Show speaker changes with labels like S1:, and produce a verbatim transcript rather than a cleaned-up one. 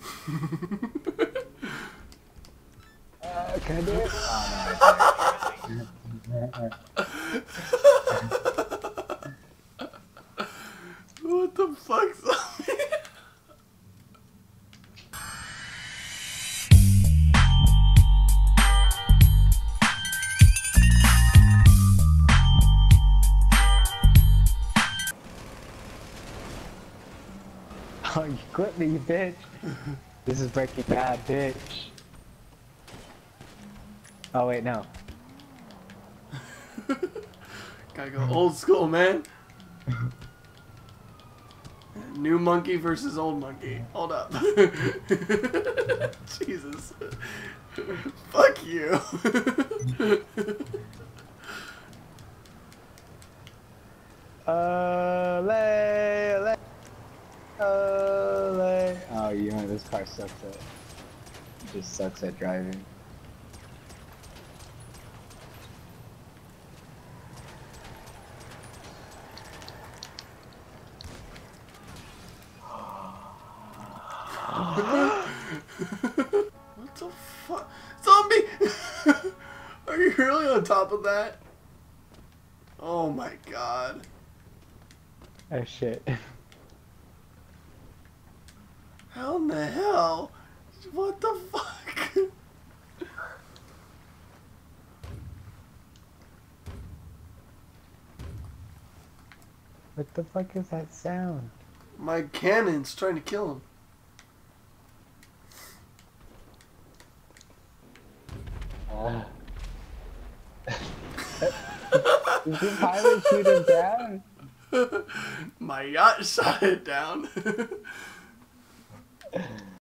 S1: Uh, can I do it? Oh, no.
S2: What the fuck's up?
S1: Oh, you quit me, you bitch. This is Breaking Bad, bitch. Oh, wait, no.
S2: Gotta go old school, man. New monkey versus old monkey. Hold up. Jesus. Fuck you.
S1: Olé, olé, olé. Oh, you know, this car sucks at... just sucks at driving.
S2: What the fuck? Zombie! Are you really on top of that? Oh my god.
S1: Oh shit.
S2: How in the hell? What the fuck?
S1: What the fuck is that sound?
S2: My cannon's trying to kill him.
S1: Oh. Did the pilot shoot him down?
S2: My yacht shot it down.